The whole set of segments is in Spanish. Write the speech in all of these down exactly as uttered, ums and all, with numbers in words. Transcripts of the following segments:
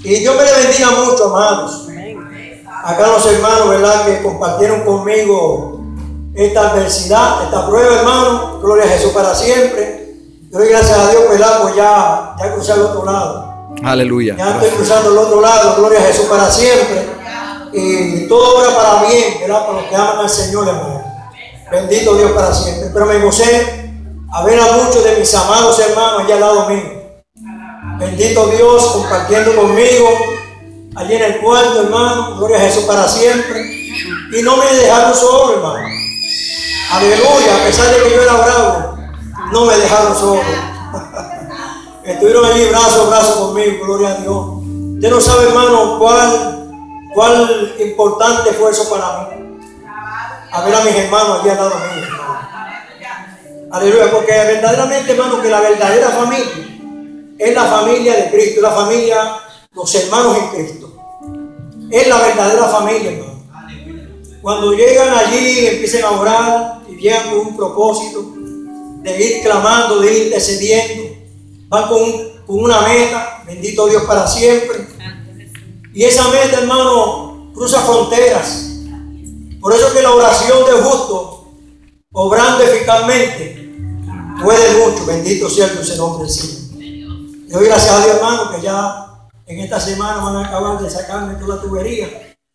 Y Dios me le bendiga mucho, amados. Acá los hermanos, ¿verdad?, que compartieron conmigo esta adversidad, esta prueba, hermano. Gloria a Jesús para siempre. Yo doy gracias a Dios, ¿verdad?, pues ya, ya crucé al otro lado. Aleluya. Ya estoy cruzando al otro lado. Gloria a Jesús para siempre. Y todo obra para bien, ¿verdad?, para los que aman al Señor, hermano. Bendito Dios para siempre. Pero me gocé a ver a muchos de mis amados hermanos allá al lado mío. Bendito Dios, compartiendo conmigo allí en el cuarto, hermano. Gloria a Jesús para siempre. Y no me dejaron solo, hermano. Aleluya. A pesar de que yo era bravo, no me dejaron solo. Estuvieron allí brazo a brazo conmigo. Gloria a Dios. Usted no sabe, hermano, cuál, cuál importante fue eso para mí. A ver a mis hermanos allí al lado mío, hermano. Aleluya. Porque verdaderamente, hermano, que la verdadera familia es la familia de Cristo, es la familia, los hermanos en Cristo. Es la verdadera familia, hermano. Cuando llegan allí, empiezan a orar y llegan con un propósito de ir clamando, de ir intercediendo. Van con, con una meta, bendito Dios para siempre. Y esa meta, hermano, cruza fronteras. Por eso que la oración del justo, obrando eficazmente, puede mucho. Bendito sea el dulce nombre del Señor. Le doy gracias a Dios, hermano, que ya en esta semana van a acabar de sacarme toda la tubería.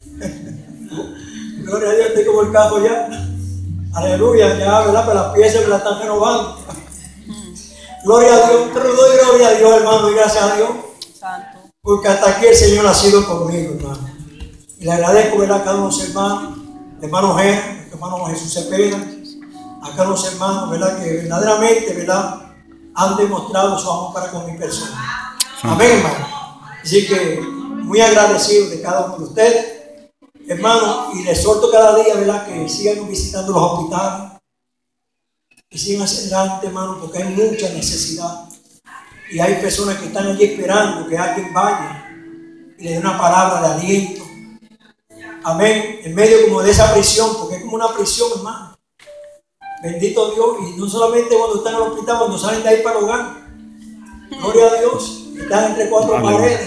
Gloria a Dios, estoy como el cajo ya. Aleluya, ya, ¿verdad? Pero las piezas me las están renovando. Gloria a Dios, pero doy gloria a Dios, hermano, y gracias a Dios. Santo. Porque hasta aquí el Señor ha sido conmigo, hermano. Y le agradezco, ¿verdad?, a cada uno de los hermanos, el hermano Gera, el hermano Jesús Cepeda, a cada uno de los hermanos, ¿verdad?, que verdaderamente, ¿verdad?, han demostrado su amor para con mi persona. Amén, hermano. Así que muy agradecido de cada uno de ustedes, hermano, y les exhorto cada día, ¿verdad?, que sigan visitando los hospitales, que sigan hacia adelante, hermano, porque hay mucha necesidad. Y hay personas que están allí esperando que alguien vaya y le dé una palabra de aliento. Amén. En medio como de esa prisión, porque es como una prisión, hermano. Bendito Dios. Y no solamente cuando están en el hospital, cuando salen de ahí para el hogar. Gloria a Dios. Están entre cuatro Amén. Paredes.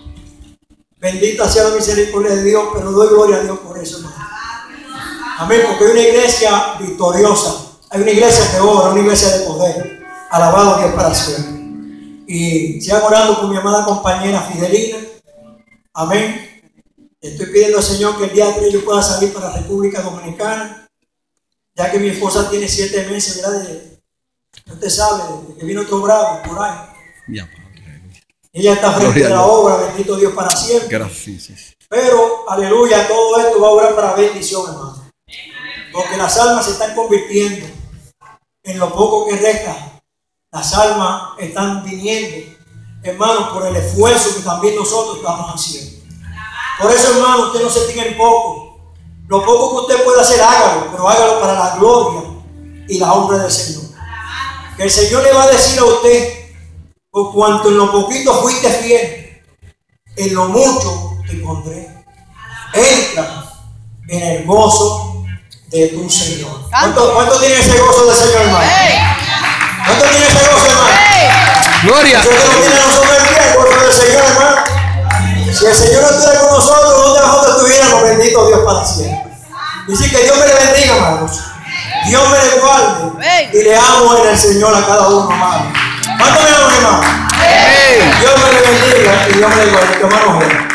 Bendita sea la misericordia de Dios, pero doy gloria a Dios por eso, hermano. Amén. Porque hay una iglesia victoriosa. Hay una iglesia que obra, una iglesia de poder. Alabado Dios para siempre. Y sigan orando por mi amada compañera Fidelina. Amén. Estoy pidiendo al Señor que el día tres yo pueda salir para la República Dominicana, ya que mi esposa tiene siete meses, ¿verdad? De, usted sabe, de que vino otro bravo por ahí. Ya, ella está frente a la obra, bendito Dios para siempre. Gracias. Pero, aleluya, todo esto va a obrar para bendición, hermano. Porque las almas se están convirtiendo en lo poco que resta. Las almas están viniendo, hermano, por el esfuerzo que también nosotros estamos haciendo. Por eso, hermano, usted no se tenga en poco. Lo poco que usted pueda hacer, hágalo, pero hágalo para la gloria y la honra del Señor. Que el Señor le va a decir a usted, por cuanto en lo poquito fuiste fiel, en lo mucho te pondré. Entra en el gozo de tu Señor. ¿Cuánto, cuánto tiene ese gozo del Señor, hermano? ¿Cuánto tiene ese gozo, hermano? Gloria. Nosotros no tiene nosotros el pie, el gozo del Señor, hermano. Si el Señor no estuviera con nosotros, ¿dónde nosotros estuviéramos? Bendito Dios para siempre. Dice que Dios me le bendiga, hermanos. Dios me le guarde. Y le amo en el Señor a cada uno, hermano. ¿Cuánto me aman, hermano? Dios me le bendiga y Dios me le guarde, hermano.